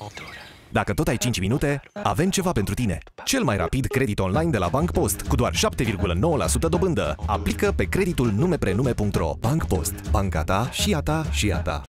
Dacă tot ai 5 minute, avem ceva pentru tine. Cel mai rapid credit online de la Bank Post, cu doar 7,9% dobândă. Aplică pe creditul numeprenume.ro. Bank Post. Banca ta și a ta și a ta.